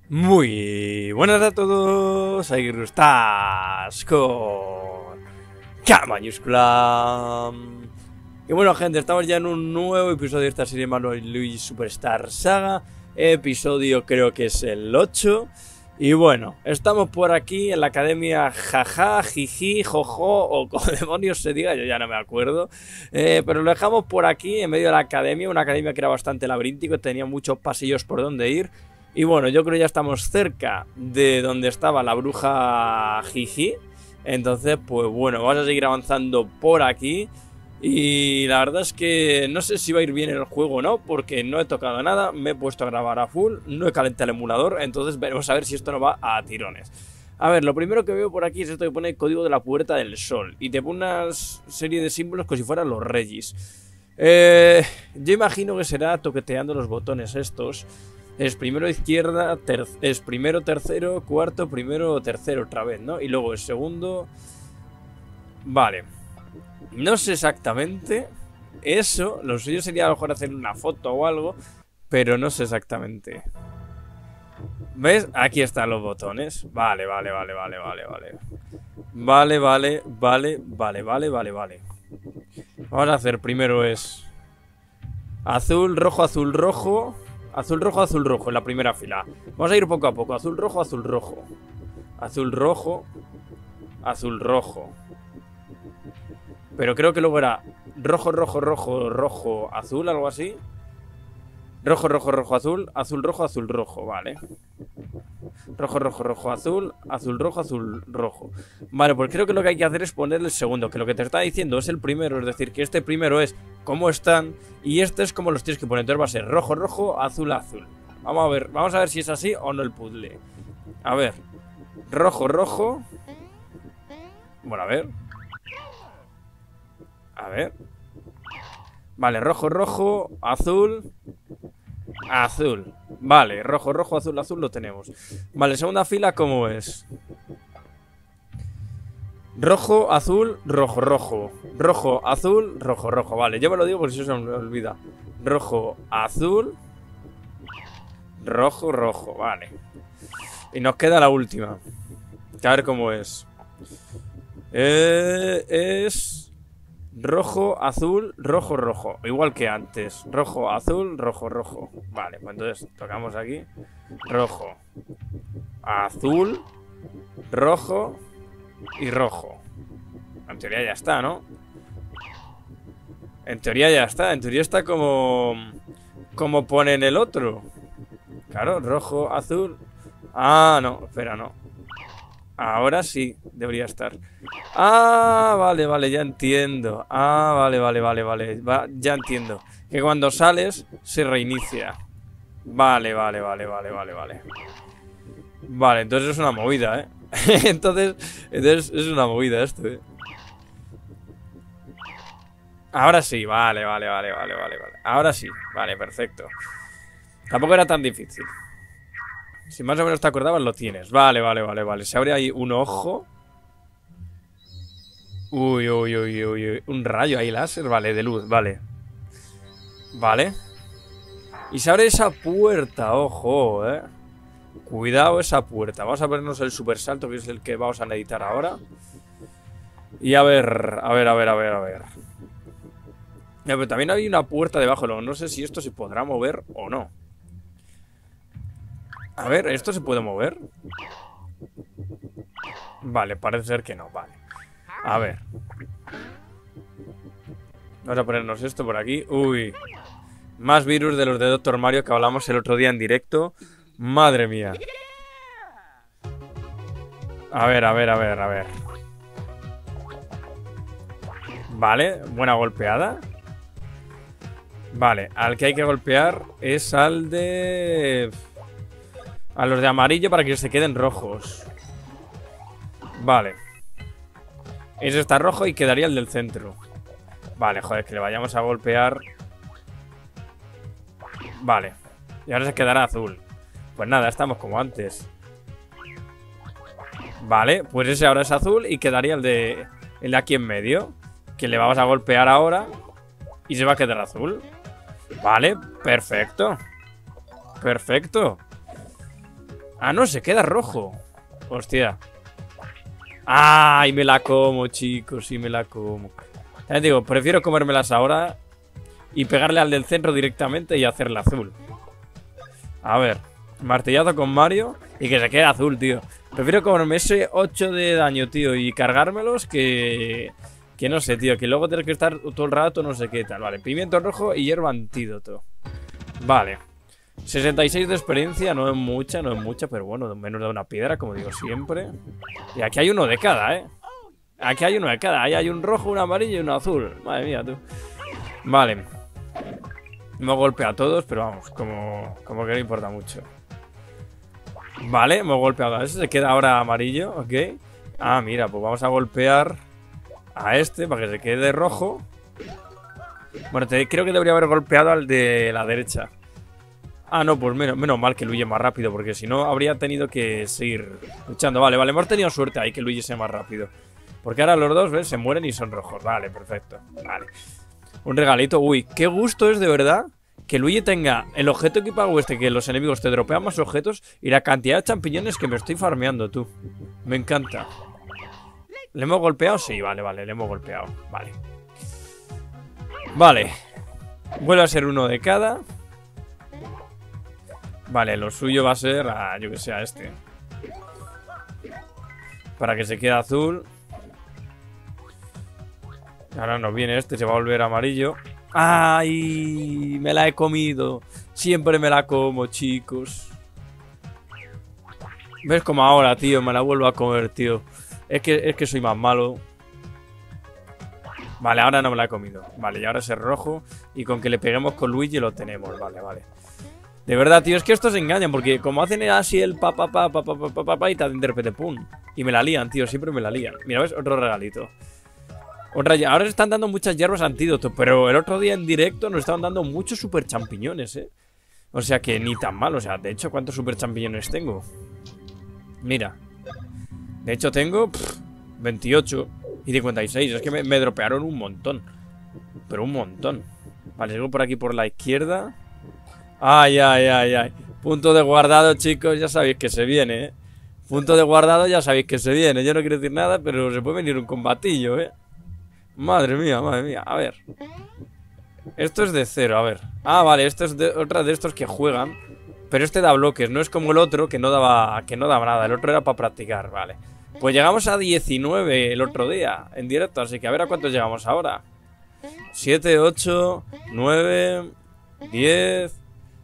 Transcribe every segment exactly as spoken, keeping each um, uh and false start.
Muy buenas a todos, aquí estás con K mayúscula. Y bueno, gente, estamos ya en un nuevo episodio de esta serie Mario y Luigi Superstar Saga. Episodio creo que es el ocho. Y bueno, estamos por aquí en la academia jaja, jiji, jojo, o como demonios se diga, yo ya no me acuerdo. Eh, pero lo dejamos por aquí, en medio de la academia, una academia que era bastante laberíntico, tenía muchos pasillos por donde ir. Y bueno, yo creo que ya estamos cerca de donde estaba la bruja Jiji. Entonces, pues bueno, vamos a seguir avanzando por aquí. Y la verdad es que no sé si va a ir bien el juego o no, porque no he tocado nada, me he puesto a grabar a full, no he calentado el emulador, entonces veremos a ver si esto no va a tirones. A ver, lo primero que veo por aquí es esto que pone el código de la Puerta del Sol. Y te pone una serie de símbolos como si fueran los Regis. Eh, yo imagino que será toqueteando los botones estos. Es primero izquierda, ter es primero tercero, cuarto, primero tercero otra vez, ¿no? Y luego el segundo. Vale. No sé exactamente. Eso, lo suyo sería a lo mejor hacer una foto o algo, pero no sé exactamente. ¿Ves? Aquí están los botones. Vale, vale, vale, vale, vale, vale. Vale, vale, vale, vale, vale, vale, vale. Vamos a hacer primero es azul, rojo, azul, rojo. Azul, rojo, azul, rojo en la primera fila. Vamos a ir poco a poco. Azul, rojo, azul, rojo. Azul, rojo. Azul, rojo. Pero creo que luego era rojo, rojo, rojo, rojo, azul, algo así. Rojo, rojo, rojo, azul. Azul, rojo, azul, rojo. Vale. Rojo, rojo, rojo, azul. Azul, rojo, azul, rojo. Vale, pues creo que lo que hay que hacer es poner el segundo. Que lo que te está diciendo es el primero. Es decir, que este primero es cómo están. Y este es como los tienes que poner. Entonces va a ser rojo, rojo, azul, azul. Vamos a ver. Vamos a ver si es así o no el puzzle. A ver. Rojo, rojo. Bueno, a ver. A ver. Vale, rojo, rojo, azul. Azul. Vale, rojo, rojo, azul, azul lo tenemos. Vale, segunda fila, ¿cómo es? Rojo, azul, rojo, rojo. Rojo, azul, rojo, rojo. Vale, yo me lo digo por si se me olvida. Rojo, azul. Rojo, rojo, vale. Y nos queda la última. A ver cómo es. Eh, es... Rojo, azul, rojo, rojo. Igual que antes. Rojo, azul, rojo, rojo. Vale, pues entonces tocamos aquí. Rojo, azul, rojo y rojo. En teoría ya está, ¿no? En teoría ya está. En teoría está como... Como pone en el otro. Claro, rojo, azul. Ah, no, espera, no. Ahora sí, debería estar. Ah, vale, vale, ya entiendo. Ah, vale, vale, vale, vale. Va, ya entiendo. Que cuando sales, se reinicia. Vale, vale, vale, vale, vale, vale. Vale, entonces es una movida, ¿eh? entonces, entonces es una movida esto, ¿eh? Ahora sí, vale, vale, vale, vale, vale, vale. Ahora sí, vale, perfecto. Tampoco era tan difícil. Si más o menos te acordabas, lo tienes. Vale, vale, vale, vale. Se abre ahí un ojo. Uy, uy, uy, uy, uy. Un rayo ahí láser, vale, de luz, vale. Vale. Y se abre esa puerta, ojo, eh. Cuidado esa puerta. Vamos a ponernos el super salto, que es el que vamos a necesitar ahora. Y a ver, a ver, a ver, a ver, a ver. Ya, pero también hay una puerta debajo. No sé si esto se podrá mover o no. A ver, ¿esto se puede mover? Vale, parece ser que no, vale. A ver. Vamos a ponernos esto por aquí. Uy. Más virus de los de Doctor Mario que hablamos el otro día en directo. Madre mía. A ver, a ver, a ver, a ver. Vale, buena golpeada. Vale, al que hay que golpear es al de... A los de amarillo para que se queden rojos. Vale. Ese está rojo y quedaría el del centro. Vale, joder, que le vayamos a golpear. Vale. Y ahora se quedará azul. Pues nada, estamos como antes. Vale, pues ese ahora es azul y quedaría el de... El de aquí en medio. Que le vamos a golpear ahora. Y se va a quedar azul. Vale, perfecto. Perfecto. Ah, no, se queda rojo. Hostia. ¡Ay, me la como, chicos! Sí, me la como. Ya digo, prefiero comérmelas ahora y pegarle al del centro directamente y hacerla azul. A ver, martillazo con Mario y que se quede azul, tío. Prefiero comerme ese ocho de daño, tío, y cargármelos que... Que no sé, tío, que luego tener que estar todo el rato no sé qué tal. Vale, pimiento rojo y hierba antídoto. Vale. sesenta y seis de experiencia, no es mucha, no es mucha, pero bueno, menos de una piedra, como digo siempre. Y aquí hay uno de cada, ¿eh? Aquí hay uno de cada. Ahí hay un rojo, un amarillo y un azul. Madre mía, tú. Vale. Hemos golpeado a todos, pero vamos, como, como que no importa mucho. Vale, hemos golpeado a ese. Se queda ahora amarillo, ok. Ah, mira, pues vamos a golpear a este para que se quede rojo. Bueno, te, creo que debería haber golpeado al de la derecha. Ah, no, pues menos, menos mal que Luigi es más rápido, porque si no habría tenido que seguir luchando. Vale, vale, hemos tenido suerte ahí que Luigi sea más rápido. Porque ahora los dos, ¿ves? Se mueren y son rojos. Vale, perfecto. Vale. Un regalito. Uy, qué gusto es de verdad que Luigi tenga el objeto equipado este, que los enemigos te dropean más objetos y la cantidad de champiñones que me estoy farmeando, tú. Me encanta. ¿Le hemos golpeado? Sí, vale, vale, le hemos golpeado. Vale. Vale. Vuelve a ser uno de cada. Vale, lo suyo va a ser a, yo que sé, a este. Para que se quede azul. Ahora nos viene este, se va a volver amarillo. ¡Ay! Me la he comido. Siempre me la como, chicos. ¿Ves como ahora, tío? Me la vuelvo a comer, tío. Es que, es que soy más malo. Vale, ahora no me la he comido. Vale, y ahora es el rojo. Y con que le peguemos con Luigi lo tenemos. Vale, vale. De verdad, tío, es que estos engañan. Porque como hacen así el pa pa pa pa pa pa pa pa y tal, de repente pum. Y me la lían, tío, siempre me la lían. Mira, ¿ves? Otro regalito. Otra, ahora se están dando muchas hierbas antídoto. Pero el otro día en directo nos estaban dando muchos super champiñones, eh. O sea que ni tan mal. O sea, de hecho, ¿cuántos super champiñones tengo? Mira. De hecho tengo pff, veintiocho y cincuenta y seis. Es que me, me dropearon un montón. Pero un montón. Vale, sigo por aquí por la izquierda. Ay, ay, ay, ay. Punto de guardado, chicos. Ya sabéis que se viene, ¿eh? Punto de guardado, ya sabéis que se viene. Yo no quiero decir nada, pero se puede venir un combatillo, ¿eh? Madre mía, madre mía. A ver. Esto es de cero, a ver. Ah, vale, esto es de, otra de estos que juegan. Pero este da bloques, no es como el otro que no daba, que no daba nada. El otro era para practicar, vale. Pues llegamos a diecinueve el otro día en directo, así que a ver a cuántos llegamos ahora. siete, ocho, nueve, diez,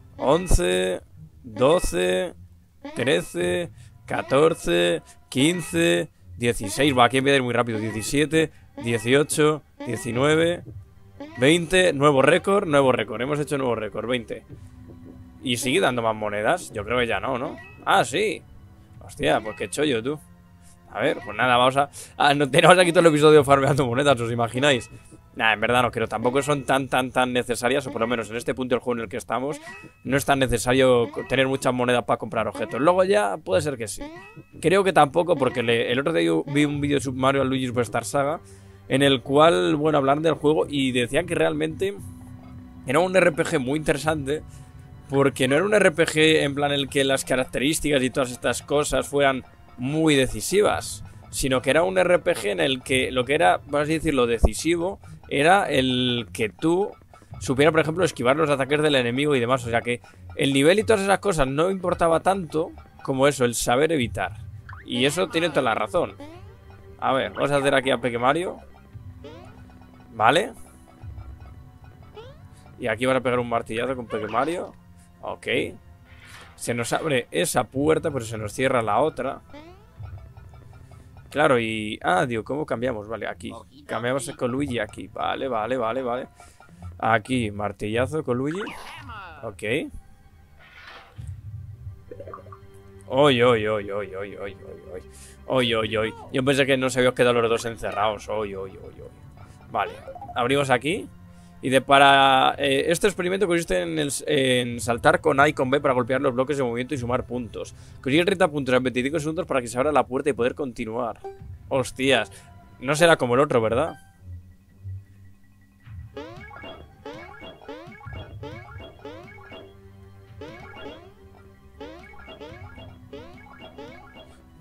once, doce, trece, catorce, quince, dieciséis. Va, aquí empieza a ir muy rápido. diecisiete, dieciocho, diecinueve, veinte. Nuevo récord, nuevo récord. Hemos hecho nuevo récord, veinte. ¿Y sigue dando más monedas? Yo creo que ya no, ¿no? Ah, sí. Hostia, pues qué chollo, tú. A ver, pues nada, vamos a... Ah, no tenemos aquí todo el episodio farmeando monedas, ¿os imagináis? Nah, en verdad no creo. Tampoco son tan, tan, tan necesarias, o por lo menos en este punto del juego en el que estamos, no es tan necesario tener muchas monedas para comprar objetos. Luego ya puede ser que sí. Creo que tampoco, porque le... el otro día vi un vídeo de Super Mario Luigi Superstar Saga, en el cual, bueno, hablaron del juego y decían que realmente era un R P G muy interesante. Porque no era un R P G en plan el que las características y todas estas cosas fueran muy decisivas, sino que era un R P G en el que lo que era, vamos a decirlo, decisivo, era el que tú supieras, por ejemplo, esquivar los ataques del enemigo y demás. O sea que el nivel y todas esas cosas no importaba tanto como eso, el saber evitar. Y eso tiene toda la razón. A ver, vamos a hacer aquí a Peque Mario. Vale. Y aquí van a pegar un martillazo con Peque Mario. Ok. Se nos abre esa puerta, pero se nos cierra la otra. Claro, y... Ah, digo, ¿cómo cambiamos? Vale, aquí. Cambiamos con Luigi aquí. Vale, vale, vale, vale. Aquí, martillazo con Luigi. Ok. Oy, oy, oy, oy, oy, oy, oy, oy. Oy, oy, oy. Yo pensé que no se habían quedado los dos encerrados. Oy, oy, oy, oy. Vale. Abrimos aquí. Y de para... Eh, este experimento consiste en, el, en saltar con A y con B para golpear los bloques de movimiento y sumar puntos. Consigue treinta puntos en veinticinco segundos para que se abra la puerta y poder continuar. Hostias. No será como el otro, ¿verdad?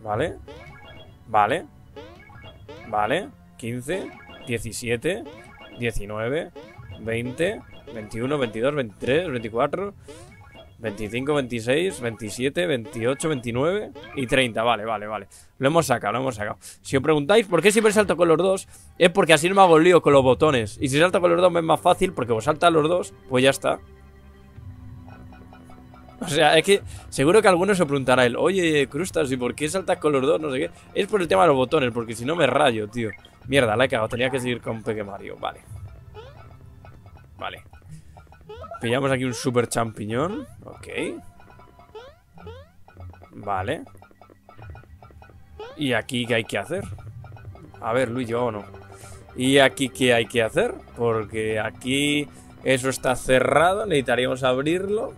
Vale. Vale. Vale. quince, diecisiete, diecinueve, veinte, veintiuno, veintidós, veintitrés, veinticuatro, veinticinco, veintiséis, veintisiete, veintiocho, veintinueve y treinta. Vale, vale, vale. Lo hemos sacado, lo hemos sacado. Si os preguntáis por qué siempre salto con los dos, es porque así no me hago lío con los botones. Y si salto con los dos me es más fácil porque vos saltas los dos, pues ya está. O sea, es que seguro que alguno se preguntará él, oye, Crustas, ¿y por qué saltas con los dos? No sé qué. Es por el tema de los botones, porque si no me rayo, tío. Mierda, la he cagado, tenía que seguir con Peque Mario. Vale. Vale. Pillamos aquí un super champiñón. Ok. Vale. ¿Y aquí qué hay que hacer? A ver, Luigi, vámonos. ¿Y aquí qué hay que hacer? Porque aquí eso está cerrado, necesitaríamos abrirlo.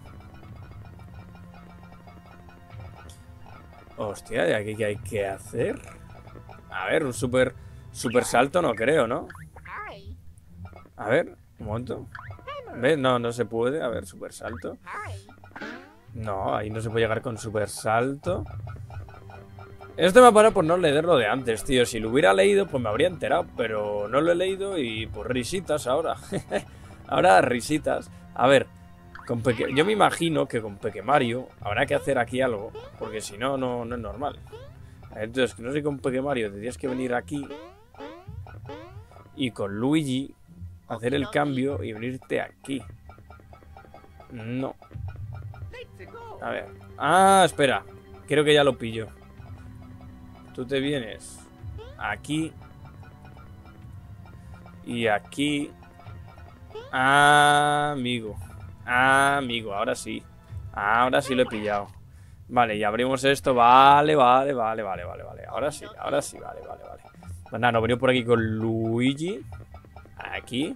Hostia, ¿y aquí qué hay que hacer? A ver, un super, super salto no creo, ¿no? A ver, un momento. ¿Ves? No, no se puede. A ver, super salto. No, ahí no se puede llegar con super salto. Esto me ha parado por no leerlo de antes, tío. Si lo hubiera leído, pues me habría enterado. Pero no lo he leído y pues risitas ahora. Ahora risitas. A ver, con Peque... yo me imagino que con Peque Mario habrá que hacer aquí algo. Porque si no, no, no es normal. Entonces, que no sé, con Peque Mario tendrías que venir aquí. Y con Luigi hacer el cambio y venirte aquí. No. A ver. Ah, espera. Creo que ya lo pillo. Tú te vienes aquí. Y aquí. Ah, amigo. Ah, amigo, ahora sí. Ahora sí lo he pillado. Vale, y abrimos esto. Vale, vale, vale, vale, vale, vale. Ahora sí, ahora sí, vale, vale, vale. Pues nada, nos venimos por aquí con Luigi. Aquí.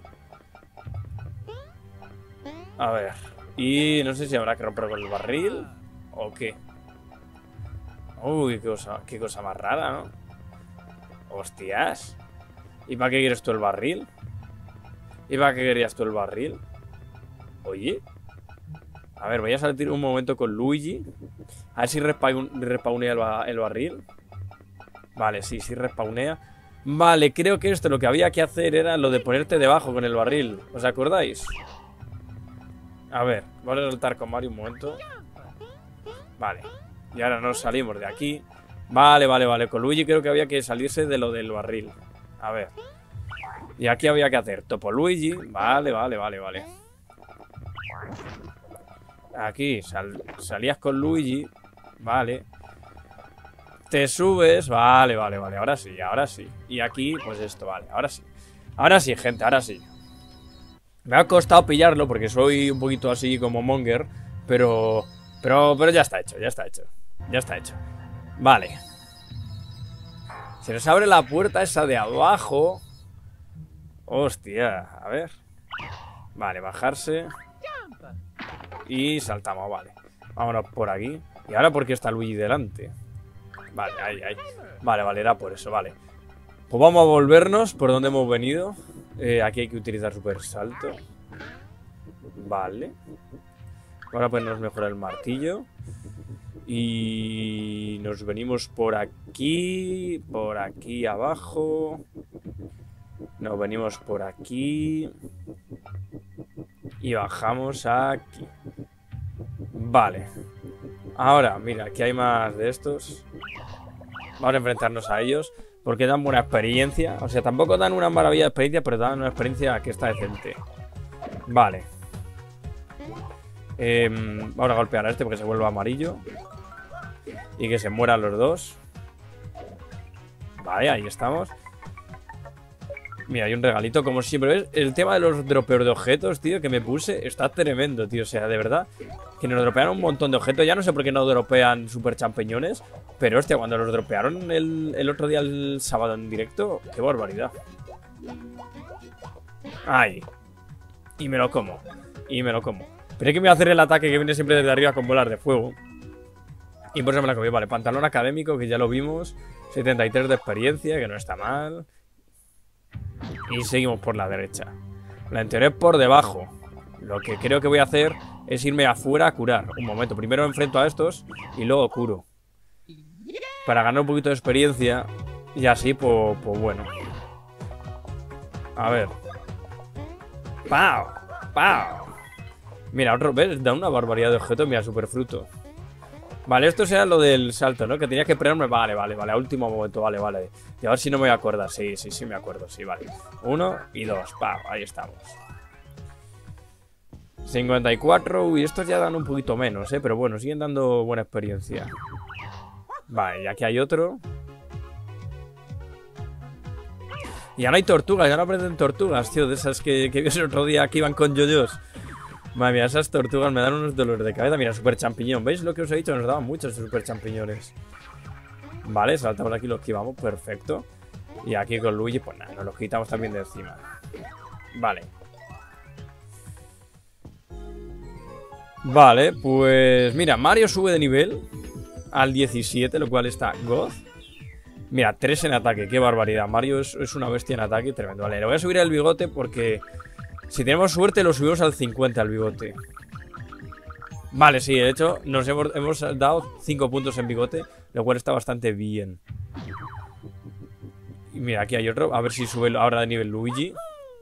A ver. Y no sé si habrá que romper con el barril o qué. Uy, qué cosa, qué cosa más rara, ¿no? Hostias. ¿Y para qué quieres tú el barril? ¿Y para qué querías tú el barril? Oye. A ver, voy a salir un momento con Luigi. A ver si respawn, respawnea el, ba el barril. Vale, sí, sí respawnea. Vale, creo que esto lo que había que hacer era lo de ponerte debajo con el barril. ¿Os acordáis? A ver, voy a saltar con Mario un momento. Vale. Y ahora nos salimos de aquí. Vale, vale, vale. Con Luigi creo que había que salirse de lo del barril. A ver. Y aquí había que hacer Topo Luigi. Vale, vale, vale, vale. Aquí sal salías con Luigi. Vale. Te subes. Vale, vale, vale. Ahora sí, ahora sí. Y aquí, pues esto, vale. Ahora sí. Ahora sí, gente, ahora sí. Me ha costado pillarlo porque soy un poquito así como Monger. Pero... Pero, pero ya está hecho, ya está hecho. Ya está hecho. Vale. Se nos abre la puerta esa de abajo. Hostia, a ver. Vale, bajarse. Y saltamos, vale. Vámonos por aquí. ¿Y ahora por qué está Luigi delante? Vale, ahí, ahí. Vale, vale, era por eso, vale. Pues vamos a volvernos por donde hemos venido. eh, Aquí hay que utilizar super salto. Vale. Ahora pues nos mejora el martillo. Y nos venimos por aquí. Por aquí abajo. Nos venimos por aquí. Y bajamos aquí. Vale. Ahora, mira, aquí hay más de estos. Vamos a enfrentarnos a ellos. Porque dan buena experiencia. O sea, tampoco dan una maravilla de experiencia, pero dan una experiencia que está decente. Vale. Eh, vamos a golpear a este porque se vuelve amarillo. Y que se mueran los dos. Vale, ahí estamos. Mira, hay un regalito como siempre. ¿Ves? El tema de los dropeos de objetos, tío, que me puse, está tremendo, tío. O sea, de verdad, que nos dropean un montón de objetos. Ya no sé por qué no dropean super champiñones. Pero, hostia, cuando los dropearon el, el otro día, el sábado en directo, qué barbaridad. Ay. Y me lo como. Y me lo como. Pero hay que me voy a hacer el ataque que viene siempre desde arriba con bolas de fuego. Y por eso me la comí. Vale, pantalón académico, que ya lo vimos. setenta y tres de experiencia, que no está mal. Y seguimos por la derecha. La anterior es por debajo. Lo que creo que voy a hacer es irme afuera a curar. Un momento, primero enfrento a estos y luego curo. Para ganar un poquito de experiencia. Y así, pues, pues bueno. A ver. ¡Pau! ¡Pau! Mira, otro, ¿ves? Da una barbaridad de objetos. Mira, superfruto. Vale, esto sea lo del salto, ¿no? Que tenía que esperarme. Vale, vale, vale. A último momento, vale, vale. Y a ver si no me voy a acordar. Sí, sí, sí me acuerdo. Sí, vale. Uno y dos. ¡Pau! Ahí estamos. cincuenta y cuatro. Uy, estos ya dan un poquito menos, ¿eh? Pero bueno, siguen dando buena experiencia. Vale, y aquí hay otro. Y ya no hay tortugas, ya no aprenden tortugas, tío. De esas que, que vi el otro día que iban con yoyos. Madre mía, esas tortugas me dan unos dolores de cabeza. Mira, super champiñón. ¿Veis lo que os he dicho? Nos daban muchos super champiñones. Vale, saltamos aquí, los esquivamos. Perfecto. Y aquí con Luigi, pues nada, nos los quitamos también de encima. Vale. Vale, pues mira, Mario sube de nivel al diecisiete, lo cual está God. Mira, tres en ataque, qué barbaridad. Mario es, es una bestia en ataque, tremendo. Vale, le voy a subir el bigote porque si tenemos suerte lo subimos al cincuenta al bigote. Vale, sí, de hecho nos hemos, hemos dado cinco puntos en bigote, lo cual está bastante bien. Y mira, aquí hay otro, a ver si sube ahora de nivel Luigi.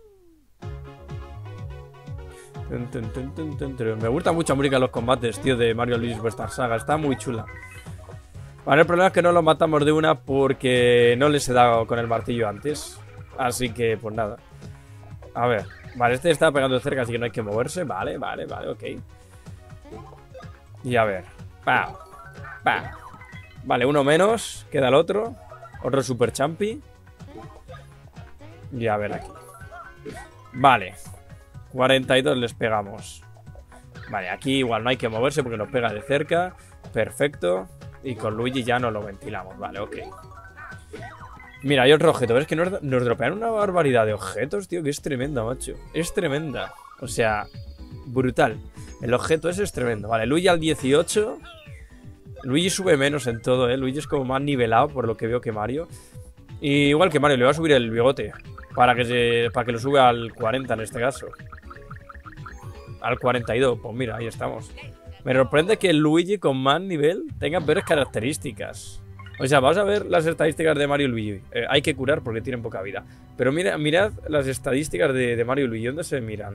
Me gusta mucho música en los combates, tío, de Mario Luigi Superstar Saga. Está muy chula. Vale, el problema es que no los matamos de una porque no les he dado con el martillo antes. Así que, pues nada. A ver. Vale, este está pegando de cerca, así que no hay que moverse. Vale, vale, vale, ok. Y a ver. Pa, pa. Vale, uno menos. Queda el otro. Otro super champi. Y a ver aquí. Vale. cuarenta y dos les pegamos. Vale, aquí igual no hay que moverse porque nos pega de cerca. Perfecto. Y con Luigi ya no lo ventilamos. Vale, ok. Mira, hay otro objeto. ¿Ves que nos, nos dropean una barbaridad de objetos, tío? Que es tremenda, macho. Es tremenda. O sea, brutal. El objeto ese es tremendo. Vale, Luigi al dieciocho. Luigi sube menos en todo, ¿eh? Luigi es como más nivelado por lo que veo que Mario. Y igual que Mario, le voy a subir el bigote. Para que, se, para que lo suba al cuarenta en este caso. Al cuarenta y dos. Pues mira, ahí estamos. Me sorprende que el Luigi con más nivel tenga peores características. O sea, vamos a ver las estadísticas de Mario y Luigi. Eh, hay que curar porque tienen poca vida. Pero mira, mirad las estadísticas de, de Mario y Luigi. ¿Dónde se miran?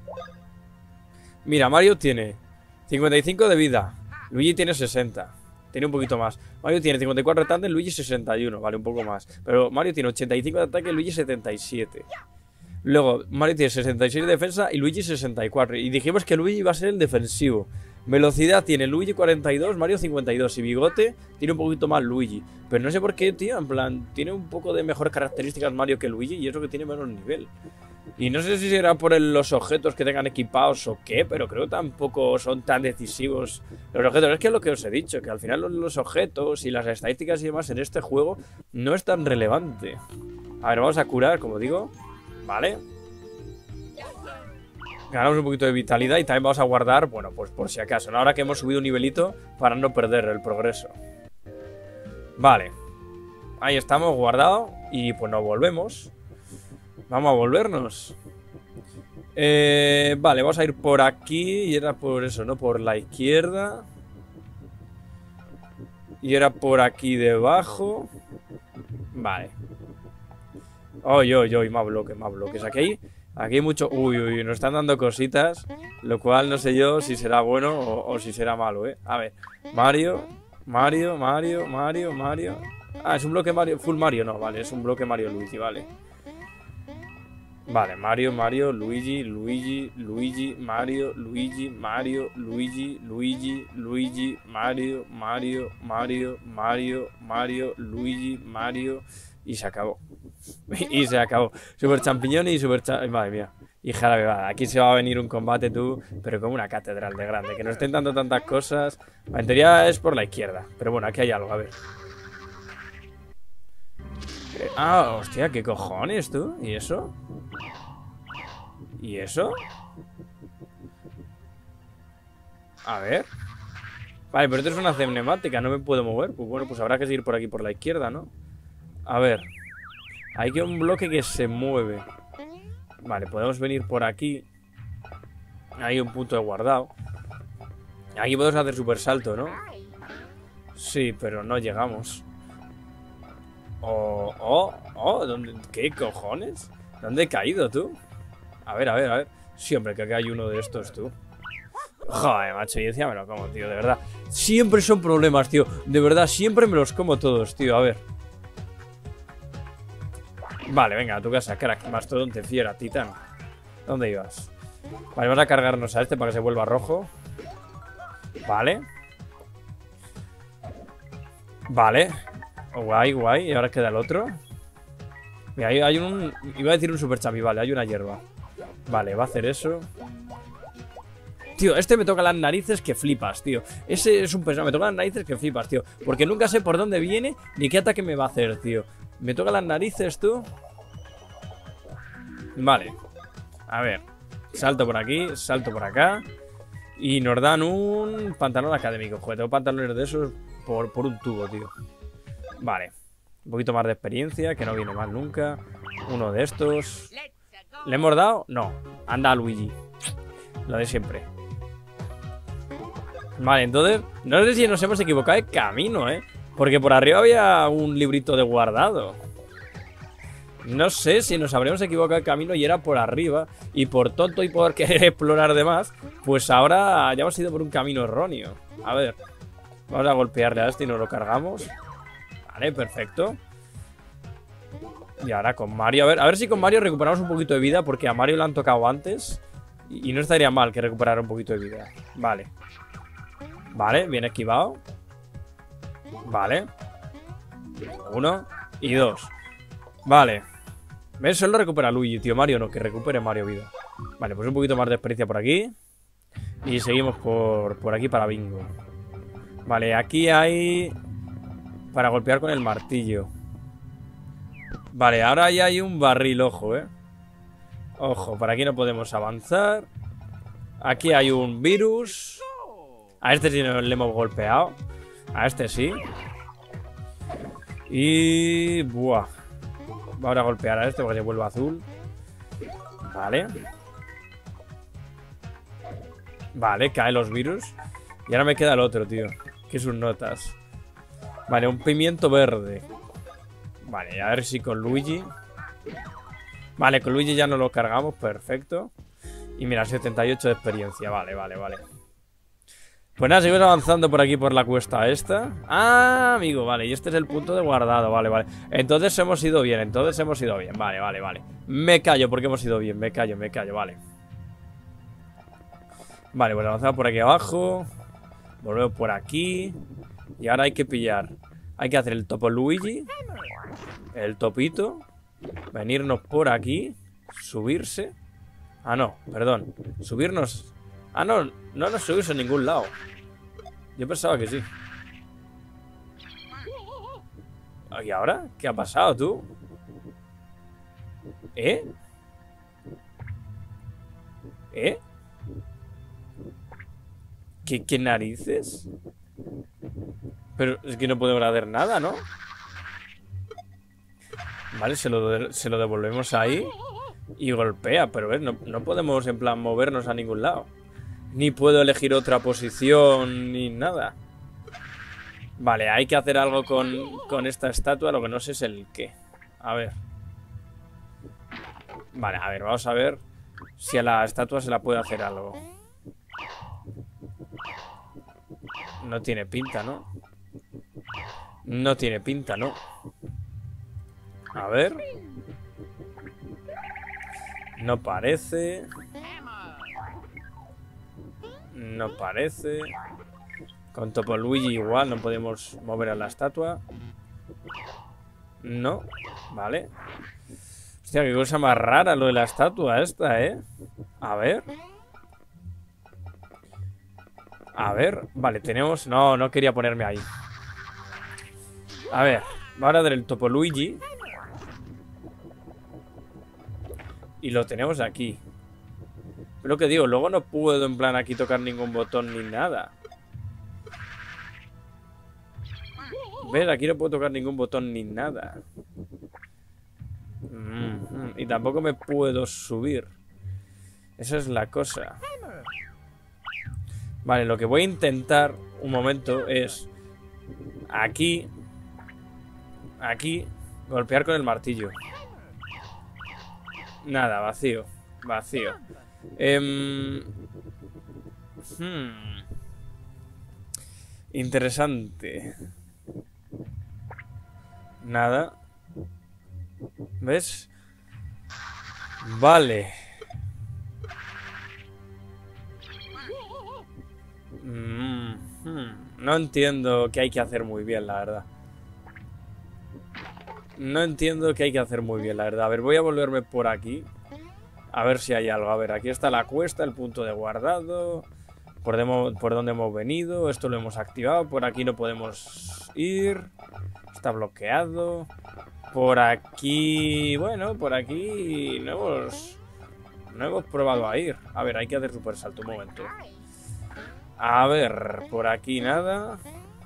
Mira, Mario tiene cincuenta y cinco de vida. Luigi tiene sesenta. Tiene un poquito más. Mario tiene cincuenta y cuatro de tándem, Luigi sesenta y uno. Vale, un poco más. Pero Mario tiene ochenta y cinco de ataque, Luigi setenta y siete. Luego, Mario tiene sesenta y seis de defensa y Luigi sesenta y cuatro. Y dijimos que Luigi iba a ser el defensivo. Velocidad tiene Luigi cuarenta y dos, Mario cincuenta y dos. Y bigote tiene un poquito más Luigi. Pero no sé por qué, tío, en plan, tiene un poco de mejores características Mario que Luigi y eso que tiene menos nivel. Y no sé si será por el, los objetos que tengan equipados o qué, pero creo que tampoco son tan decisivos los objetos. Es que es lo que os he dicho, que al final los, los objetos y las estadísticas y demás en este juego no es tan relevante. A ver, vamos a curar, como digo. Vale. Ganamos un poquito de vitalidad y también vamos a guardar, bueno, pues por si acaso, ¿no? Ahora que hemos subido un nivelito para no perder el progreso. Vale. Ahí estamos, guardado. Y pues nos volvemos. Vamos a volvernos. Eh, vale, vamos a ir por aquí. Y era por eso, ¿no? Por la izquierda. Y era por aquí debajo. Vale. Oy, oy, oy, más bloques, más bloques. Aquí hay, aquí hay mucho... Uy, uy, nos están dando cositas. Lo cual no sé yo si será bueno o, o si será malo, ¿eh? A ver, Mario, Mario, Mario, Mario, Mario. Ah, es un bloque Mario, full Mario, no, vale, es un bloque Mario Luigi, vale. Vale, Mario, Mario, Luigi, Luigi, Luigi, Mario, Luigi, Mario, Luigi, Luigi, Luigi, Mario, Mario, Mario, Mario, Mario, Luigi, Mario. Y se acabó. Y se acabó. Super champiñón y super cha... Madre mía. Y jarabe, va. Aquí se va a venir un combate tú, pero como una catedral de grande. Que no estén dando tantas cosas. En teoría es por la izquierda. Pero bueno, aquí hay algo, a ver. Ah, hostia, ¿qué cojones tú? ¿Y eso? ¿Y eso? A ver. Vale, pero esto es una cinemática, no me puedo mover. Pues bueno, pues habrá que seguir por aquí, por la izquierda, ¿no? A ver. Hay que un bloque que se mueve. Vale, podemos venir por aquí. Hay un punto de guardado. Aquí podemos hacer super salto, ¿no? Sí, pero no llegamos. Oh, oh, oh, ¿dónde, ¿qué cojones? ¿Dónde he caído, tú? A ver, a ver, a ver. Siempre que hay uno de estos, tú. Joder, macho, y encima me lo como, tío, de verdad. Siempre son problemas, tío. De verdad, siempre me los como todos, tío, a ver. Vale, venga, a tu casa, crack. Mastodonte, fiera, titán. ¿Dónde ibas? Vale, vamos a cargarnos a este para que se vuelva rojo. Vale. Vale. Guay, guay. ¿Y ahora queda el otro? Mira, hay, hay un... Iba a decir un super chapi, vale, hay una hierba. Vale, va a hacer eso. Tío, este me toca las narices que flipas, tío. Ese es un pesado, me toca las narices que flipas, tío. Porque nunca sé por dónde viene ni qué ataque me va a hacer, tío. Me toca las narices, tú. Vale. A ver. Salto por aquí, salto por acá. Y nos dan un pantalón académico. Joder, tengo pantalones de esos por, por un tubo, tío. Vale. Un poquito más de experiencia, que no viene mal nunca. Uno de estos. ¿Le hemos dado? No. Anda, Luigi. Lo de siempre. Vale, entonces, no sé si nos hemos equivocado de camino, ¿eh? Porque por arriba había un librito de guardado. No sé si nos habríamos equivocado de camino y era por arriba. Y por tonto y por querer explorar de más, pues ahora ya hemos ido por un camino erróneo. A ver. Vamos a golpearle a este y nos lo cargamos. Vale, perfecto. Y ahora con Mario, a ver, a ver si con Mario recuperamos un poquito de vida, porque a Mario le han tocado antes. Y, y no estaría mal que recuperara un poquito de vida. Vale. Vale, bien esquivado. Vale. Uno y dos. Vale. ¿Ves? Solo recupera Luigi, tío. Mario no, que recupere Mario vida. Vale, pues un poquito más de experiencia por aquí. Y seguimos por, por aquí para bingo. Vale, aquí hay... para golpear con el martillo. Vale, ahora ya hay un barril, ojo, eh. Ojo, por aquí no podemos avanzar. Aquí hay un virus. A este sí le hemos golpeado. A este sí. Y... buah. Vamos a golpear a este porque se vuelve azul. Vale. Vale, caen los virus. Y ahora me queda el otro, tío. Que sus notas. Vale, un pimiento verde. Vale, a ver si con Luigi. Vale, con Luigi ya no lo cargamos, perfecto. Y mira, setenta y ocho de experiencia. Vale, vale, vale. Pues nada, seguimos avanzando por aquí por la cuesta esta. Ah, amigo, vale, y este es el punto de guardado. Vale, vale, entonces hemos ido bien. Entonces hemos ido bien, vale, vale, vale. Me callo porque hemos ido bien, me callo, me callo, vale. Vale, pues avanzamos por aquí abajo. Volvemos por aquí. Y ahora hay que pillar. Hay que hacer el topo Luigi. El topito. Venirnos por aquí. Subirse. Ah, no, perdón. Subirnos. Ah, no, no nos subirse a ningún lado. Yo pensaba que sí. ¿Y ahora? ¿Qué ha pasado, tú? ¿Eh? ¿Eh? ¿Qué, qué narices? Pero es que no podemos hacer nada, ¿no? Vale, se lo, se lo devolvemos ahí. Y golpea, pero ves, no, no podemos en plan movernos a ningún lado. Ni puedo elegir otra posición ni nada. Vale, hay que hacer algo con, con esta estatua. Lo que no sé es el qué. A ver. Vale, a ver, vamos a ver si a la estatua se la puede hacer algo. No tiene pinta, ¿no? No tiene pinta, ¿no? A ver. No parece. No parece. Con Topo Luigi igual no podemos mover a la estatua. No. Vale. Hostia, qué cosa más rara lo de la estatua esta, ¿eh? A ver. A ver. Vale, tenemos... No, no quería ponerme ahí. A ver. Vamos a dar el Topo Luigi. Y lo tenemos aquí. Pero que digo, luego no puedo en plan aquí tocar ningún botón ni nada. ¿Ves? Aquí no puedo tocar ningún botón ni nada. Mm-hmm. Y tampoco me puedo subir. Esa es la cosa. Vale, lo que voy a intentar un momento es... Aquí... Aquí... Golpear con el martillo. Nada, vacío. Vacío. Eh... Hmm. Interesante. Nada. ¿Ves? Vale. Mm, hmm. No entiendo qué hay que hacer muy bien, la verdad. No entiendo qué hay que hacer muy bien, la verdad. A ver, voy a volverme por aquí. A ver si hay algo. A ver, aquí está la cuesta, el punto de guardado. Por, demo, por donde hemos venido. Esto lo hemos activado. Por aquí no podemos ir. Está bloqueado. Por aquí... Bueno, por aquí no hemos... No hemos probado a ir. A ver, hay que hacer super salto un momento. A ver, por aquí nada.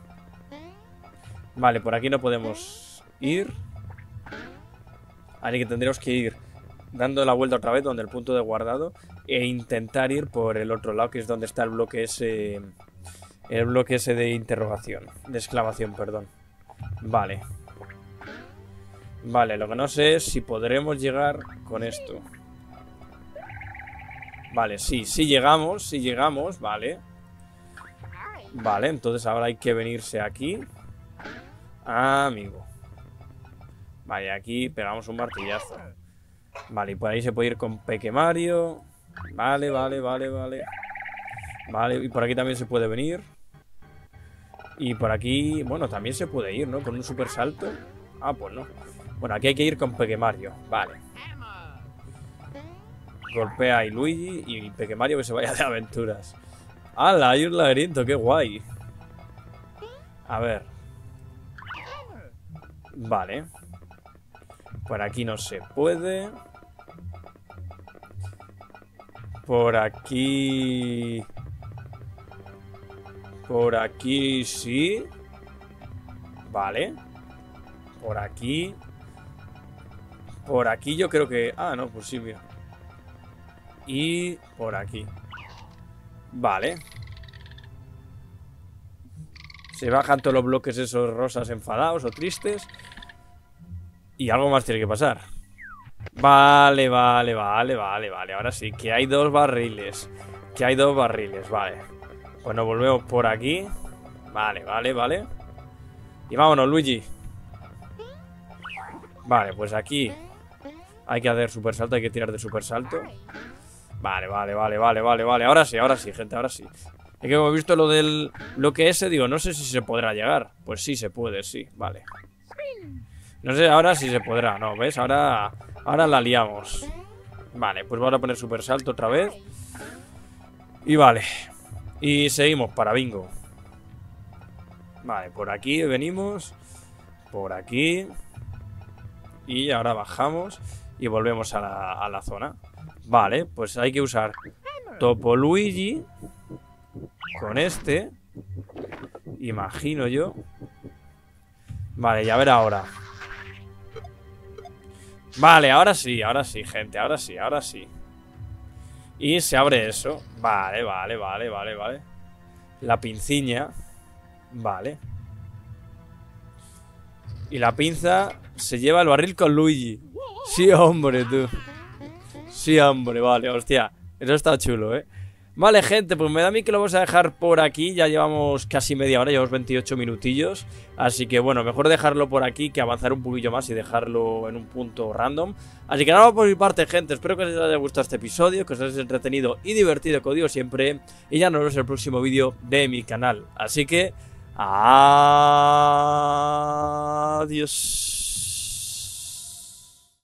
Vale, por aquí no podemos ir. Así que tendríamos que ir dando la vuelta otra vez donde el punto de guardado e intentar ir por el otro lado, que es donde está el bloque ese... El bloque ese de interrogación. De exclamación, perdón. Vale. Vale, lo que no sé es si podremos llegar con esto. Vale, sí, sí llegamos, sí llegamos, vale. Vale, entonces ahora hay que venirse aquí. Ah, amigo. Vale, aquí pegamos un martillazo. Vale, y por ahí se puede ir con Peque Mario. Vale, vale, vale, vale. Vale, y por aquí también se puede venir. Y por aquí, bueno, también se puede ir, ¿no? Con un super salto. Ah, pues no. Bueno, aquí hay que ir con Peque Mario. Vale. Golpea a Luigi y Peque Mario que se vaya de aventuras. ¡Hala! Hay un laberinto, qué guay. A ver. Vale. Por aquí no se puede. Por aquí... Por aquí sí. Vale. Por aquí. Por aquí yo creo que... Ah, no, pues sí, mira. Y por aquí. Vale. Se bajan todos los bloques esos rosas enfadados o tristes. Y algo más tiene que pasar. Vale, vale, vale, vale, vale. Ahora sí, que hay dos barriles. Que hay dos barriles, vale. Pues nos volvemos por aquí. Vale, vale, vale. Y vámonos, Luigi. Vale, pues aquí hay que hacer super salto, hay que tirar de super salto. Vale, vale, vale, vale, vale, vale. Ahora sí, ahora sí, gente, ahora sí. Es que hemos visto lo del bloque ese, digo, no sé si se podrá llegar. Pues sí se puede, sí, vale. No sé ahora si se podrá, no, ¿ves? Ahora, ahora la liamos. Vale, pues vamos a poner super salto otra vez. Y vale. Y seguimos para bingo. Vale, por aquí venimos. Por aquí. Y ahora bajamos y volvemos a la, a la zona. Vale, pues hay que usar Topo Luigi con este. Imagino yo. Vale, y a ver ahora. Vale, ahora sí, ahora sí, gente. Ahora sí, ahora sí. Y se abre eso. Vale, vale, vale, vale, vale. La pinciña. Vale. Y la pinza se lleva el barril con Luigi. Sí, hombre, tú. Sí, hombre, vale, hostia. Eso está chulo, ¿eh? Vale, gente, pues me da a mí que lo vamos a dejar por aquí. Ya llevamos casi media hora, llevamos veintiocho minutillos. Así que bueno, mejor dejarlo por aquí que avanzar un poquillo más y dejarlo en un punto random. Así que nada, por mi parte, gente, espero que os haya gustado este episodio, que os haya entretenido y divertido, como digo siempre. Y ya nos vemos en el próximo vídeo de mi canal. Así que... adiós.